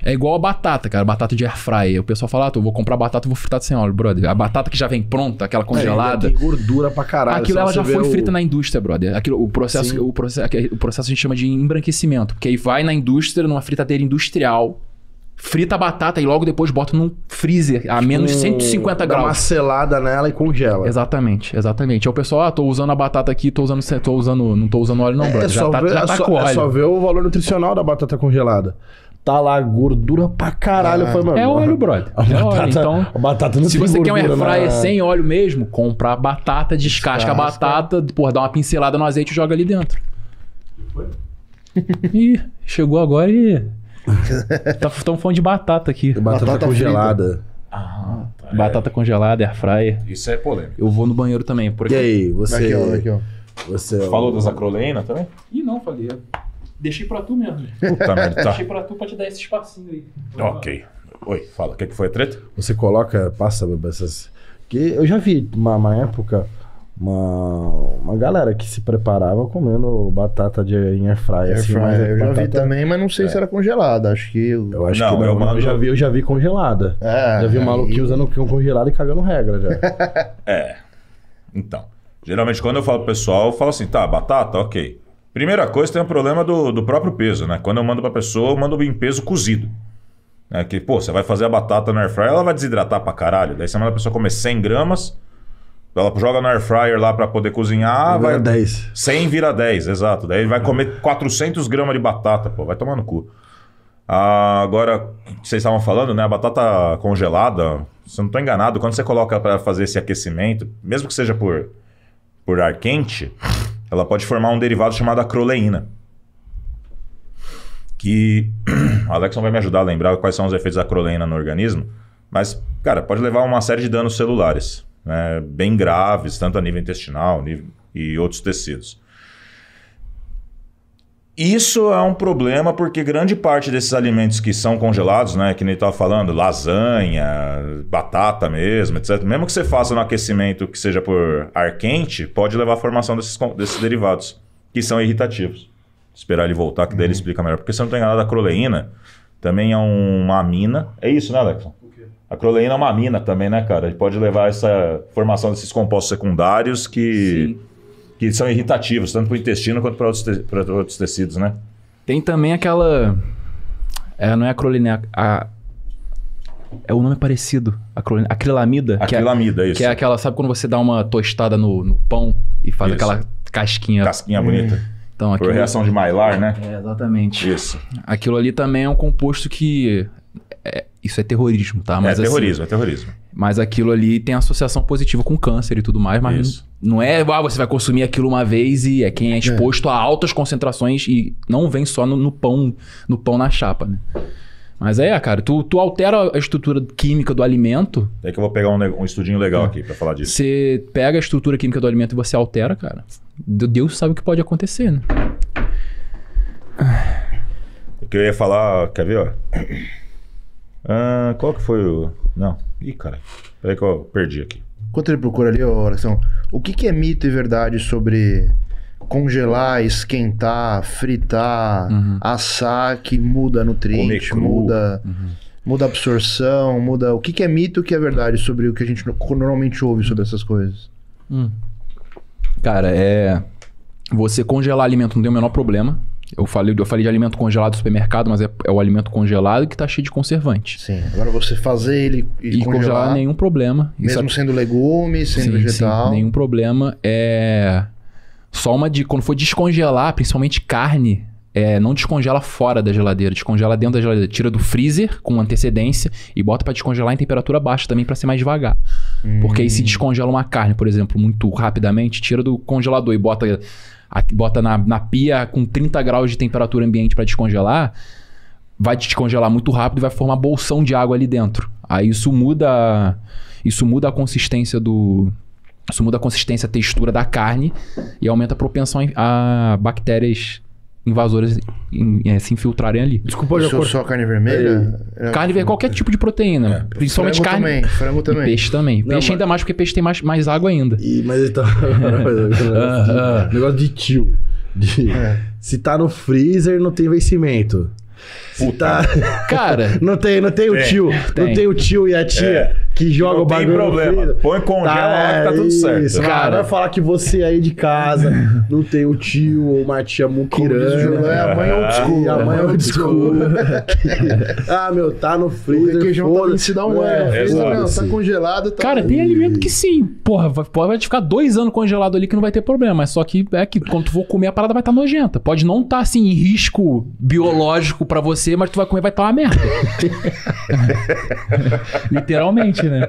É igual a batata, cara. Batata de air fryer. O pessoal fala, eu vou comprar batata e vou fritar sem óleo, brother. A batata que já vem pronta, aquela congelada. Tem gordura pra caralho. Aquilo ela já foi frita na indústria, brother. O processo a gente chama de embranquecimento. Porque aí vai na indústria, numa fritadeira industrial, frita a batata e logo depois bota num freezer a menos de 150 graus. Dá uma selada nela e congela. Exatamente. Aí o pessoal, tô usando a batata aqui, não tô usando óleo não, brother. Já tá com óleo. É só ver o valor nutricional da batata congelada. Tá lá gordura pra caralho. Mano, é óleo, brother. Óleo. Então, a batata não se tem você quer um air gordura fryer sem óleo mesmo, compra a batata, descasca a batata, dá uma pincelada no azeite e joga ali dentro. Ih, chegou agora e... Estão falando de batata aqui. Batata congelada. Batata congelada, air fryer. Isso é polêmico. Eu vou no banheiro também. Por aqui. E aí, você... Aqui, ó. Você falou das acroleína também? Ih, não, falei. Deixei pra tu mesmo. Puta merda, tá. Deixei pra tu pra te dar esse espacinho aí. Ok. Oi, fala. O que foi a treta? Você passa essas... Que eu já vi uma época uma galera que se preparava comendo batata em air fryer. Assim, eu já vi também, mas não sei se era congelada. Acho que... Eu acho que não. Eu já vi congelada. Já vi um maluquinho usando congelado e cagando regra já. Então, geralmente quando eu falo pro pessoal, eu falo assim, tá, batata, ok. Primeira coisa, tem um problema do próprio peso, né? Quando eu mando pra pessoa, eu mando em peso cozido. Que, pô, você vai fazer a batata no air fryer, ela vai desidratar pra caralho. Daí você manda a pessoa comer 100 gramas, ela joga no air fryer lá pra poder cozinhar, vira 10. 100 vira 10, exato. Daí vai comer 400 gramas de batata, pô, vai tomar no cu. Agora, vocês estavam falando, né? A batata congelada, se eu não tô enganado, quando você coloca pra fazer esse aquecimento, mesmo que seja por ar quente, ela pode formar um derivado chamado acroleína. Que o Alexson vai me ajudar a lembrar quais são os efeitos da acroleína no organismo. Mas, cara, pode levar a uma série de danos celulares, né, bem graves, tanto a nível intestinal e outros tecidos. Isso é um problema porque grande parte desses alimentos que são congelados, né, que nem estava falando, lasanha, batata mesmo, etc. Mesmo que você faça no aquecimento que seja por ar quente, pode levar à formação desses derivados, que são irritativos. Esperar ele voltar, que daí ele explica melhor. Porque se eu não tô enganado, a acroleína também é uma amina. É isso, né, Alexson? O quê? A acroleína é uma amina também, né, cara? Ele pode levar a essa formação desses compostos secundários que são irritativos, tanto para o intestino quanto para outros tecidos, né? Tem também aquela... não é acroleína, o nome é parecido. Acrilamida. Acrilamida, isso. Que é aquela... Sabe quando você dá uma tostada no pão e faz aquela casquinha... Casquinha bonita. Então, por reação de Maillard, né? Exatamente. Isso. Aquilo ali também é um composto que... isso é terrorismo, tá? Mas, terrorismo, é terrorismo. Mas aquilo ali tem associação positiva com câncer e tudo mais, mas não é... você vai consumir aquilo uma vez e quem é exposto a altas concentrações e não vem só no pão na chapa, né? Mas cara, tu altera a estrutura química do alimento... É que eu vou pegar um estudinho legal aqui pra falar disso. Você pega a estrutura química do alimento e você altera, cara. Deus sabe o que pode acontecer, né? O que eu ia falar... Quer ver, ó? Qual que foi o... Não. Ih, cara. Peraí que eu perdi aqui. Enquanto ele procura ali, Alexão, o que é mito e verdade sobre... congelar, esquentar, fritar, assar, que muda nutriente, muda a absorção, muda... O que é mito e o que é verdade sobre o que a gente normalmente ouve sobre essas coisas? Cara, você congelar alimento não tem o menor problema. Eu falei de alimento congelado do supermercado, mas é o alimento congelado que tá cheio de conservante. Sim. Agora você fazer ele e congelar nenhum problema. Mesmo sendo legume, sendo vegetal. Sim, nenhum problema. Só quando for descongelar, principalmente carne, não descongela fora da geladeira, descongela dentro da geladeira. Tira do freezer com antecedência e bota para descongelar em temperatura baixa também para ser mais devagar. Porque aí se descongela uma carne, por exemplo, muito rapidamente, tira do congelador e bota na pia com 30 graus de temperatura ambiente para descongelar, vai descongelar muito rápido e vai formar bolsão de água ali dentro. Aí isso muda a consistência Isso muda a consistência, a textura da carne e aumenta a propensão a bactérias invasoras se infiltrarem ali. Desculpa, só carne vermelha? Carne vermelha, qualquer tipo de proteína. Principalmente frango carne. Também, frango também. E peixe também. Não, peixe ainda mais, porque peixe tem mais água ainda. Mas então... negócio de tio. Se tá no freezer, não tem vencimento. Puta. Cara... Não tem o tio. Tem. Não tem o tio e a tia que joga o bagulho. Não tem problema. Põe congela lá que tá tudo certo. Isso, Cara, vai falar que você aí de casa não tem o tio ou uma tia muquirana. A mãe é old school. A mãe é old school. Meu, tá no freezer. O requeijão tá ali, se dá um ano. Tá congelado. Tá cara, tem alimento que sim. Porra, vai ficar 2 anos congelado ali que não vai ter problema. Mas só que é que quando tu for comer, a parada vai estar nojenta. Pode não estar, assim, em risco biológico pra você, mas tu vai comer, vai estar uma merda. Literalmente, né?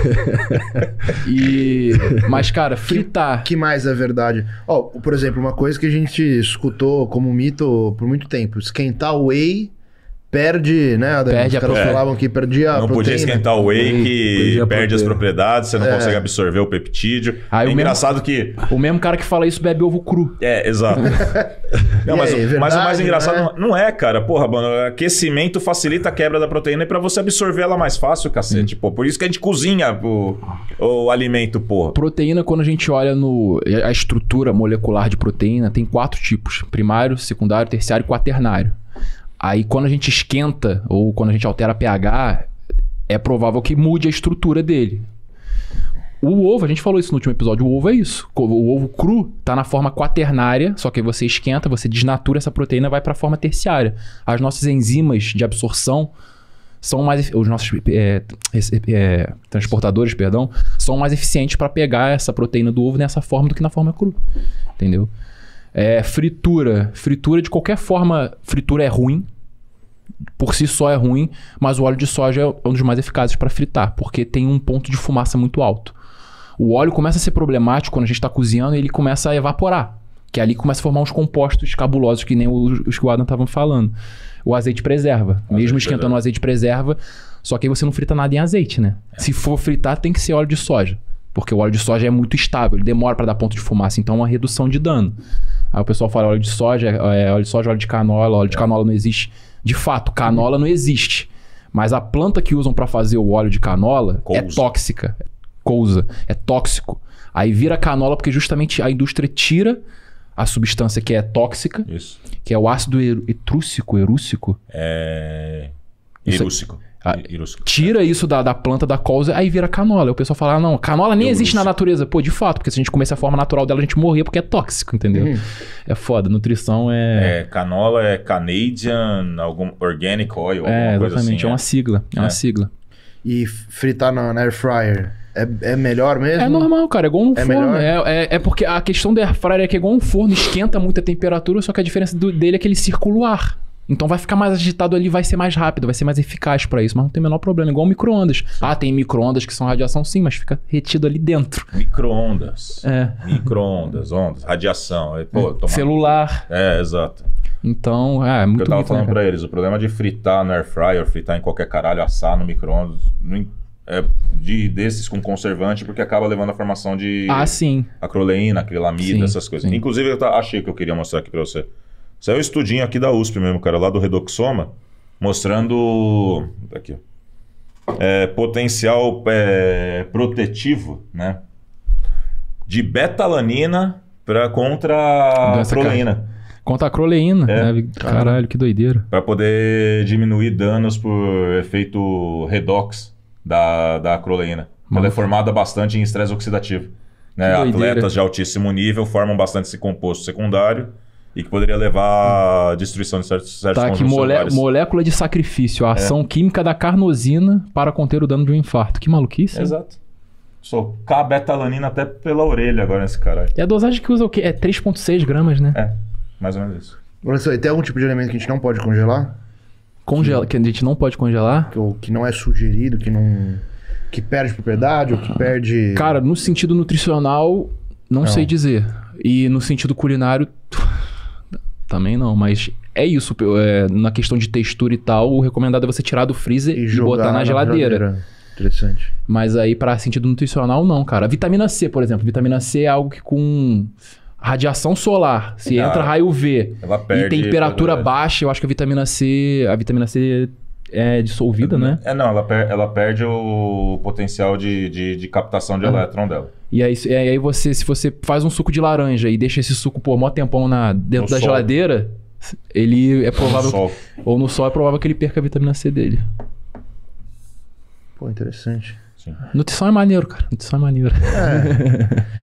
Mas, cara, fritar... Que mais é verdade? Ó, por exemplo, uma coisa que a gente escutou como mito por muito tempo. Esquentar o whey... Perde, né, Adam? Perde os caras falavam que perdia a não proteína. Podia esquentar o whey que perde as propriedades, você não consegue absorver o peptídeo. Aí engraçado que... O mesmo cara que fala isso bebe ovo cru. Exato. Não, mas o mais engraçado não é, cara. Porra, mano, aquecimento facilita a quebra da proteína e pra você absorver ela mais fácil, cacete. Pô, por isso que a gente cozinha o alimento, porra. Proteína, quando a gente olha a estrutura molecular de proteína, tem 4 tipos. Primário, secundário, terciário e quaternário. Aí quando a gente esquenta ou quando a gente altera pH, é provável que mude a estrutura dele. O ovo, a gente falou isso no último episódio, o ovo é isso. O ovo cru tá na forma quaternária, só que aí você esquenta, você desnatura essa proteína e vai para a forma terciária. As nossas enzimas de absorção são mais... Os nossos transportadores, perdão, são mais eficientes para pegar essa proteína do ovo nessa forma do que na forma cru. Entendeu? Fritura. Fritura de qualquer forma, fritura é ruim. Por si só é ruim, mas o óleo de soja é um dos mais eficazes para fritar, porque tem um ponto de fumaça muito alto. O óleo começa a ser problemático quando a gente está cozinhando e ele começa a evaporar, que ali começa a formar uns compostos cabulosos, que nem os que o Adam estava falando. O azeite preserva. Mesmo esquentando o azeite preserva, só que aí você não frita nada em azeite, né? Se for fritar, tem que ser óleo de soja, porque o óleo de soja é muito estável, ele demora para dar ponto de fumaça, então é uma redução de dano. Aí o pessoal fala óleo de soja, óleo de canola, óleo de canola não existe. De fato, canola não existe. Mas a planta que usam para fazer o óleo de canola é tóxica. É tóxico. Aí vira canola porque justamente a indústria tira a substância que é tóxica, isso, que é o ácido erússico. Erússico. Tira isso da planta da couve, aí vira canola. Aí o pessoal fala, não, canola nem existe na natureza. Pô, de fato, porque se a gente comesse a forma natural dela, a gente morria porque é tóxico, entendeu? É foda, nutrição canola é Canadian Organic Oil, alguma coisa assim. É uma sigla, uma sigla. E fritar na air fryer é melhor mesmo? É normal, cara, é igual um forno. Melhor? É porque a questão da air fryer é que é igual um forno, esquenta muito a temperatura, só que a diferença dele é que ele circula o ar. Então vai ficar mais agitado ali, vai ser mais rápido, vai ser mais eficaz pra isso, mas não tem o menor problema, igual micro-ondas. Tem micro-ondas que são radiação sim, mas fica retido ali dentro. Micro-ondas. Micro-ondas, ondas, radiação. Celular. Exato. Então, é muito... Eu tava falando pra eles, o problema de fritar no air fryer, fritar em qualquer caralho, assar no micro-ondas, desses com conservante, porque acaba levando a formação de... sim. Acroleína, acrilamida, essas coisas. Sim. Inclusive, eu achei que eu queria mostrar aqui pra você. Saiu um estudinho aqui da USP mesmo, cara, lá do Redoxoma, mostrando aqui, potencial protetivo, né, de betalanina contra a acroleína. Contra a acroleína, né? Caralho, que doideira. Para poder diminuir danos por efeito redox da acroleína. Ela é formada bastante em estresse oxidativo. Né? Atletas de altíssimo nível formam bastante esse composto secundário, e que poderia levar à destruição de certos aqui, molécula de sacrifício. A ação química da carnosina para conter o dano de um infarto. Que maluquice. Exato. Socar a betalanina até pela orelha agora nesse caralho. E a dosagem que usa o quê? É 3,6 gramas, né? Mais ou menos isso. Olha só, e tem algum tipo de alimento que a gente não pode congelar? Que a gente não pode congelar? Que não é sugerido, que perde propriedade ou que perde... Cara, no sentido nutricional, não sei dizer. E no sentido culinário... Também não, mas é isso. Na questão de textura e tal, o recomendado é você tirar do freezer e botar na geladeira. Interessante. Mas aí, para sentido nutricional, não, cara. A vitamina C, por exemplo. Vitamina C é algo que com radiação solar, se entra raio UV e temperatura baixa, eu acho que a vitamina C é dissolvida, né? Não, ela perde o potencial de captação de elétron dela. E aí, se você faz um suco de laranja e deixa esse suco por mó tempão dentro da geladeira, ele é provável... sol. Ou no sol é provável que ele perca a vitamina C dele. Pô, interessante. Sim. Nutrição é maneiro, cara. Nutrição é maneiro.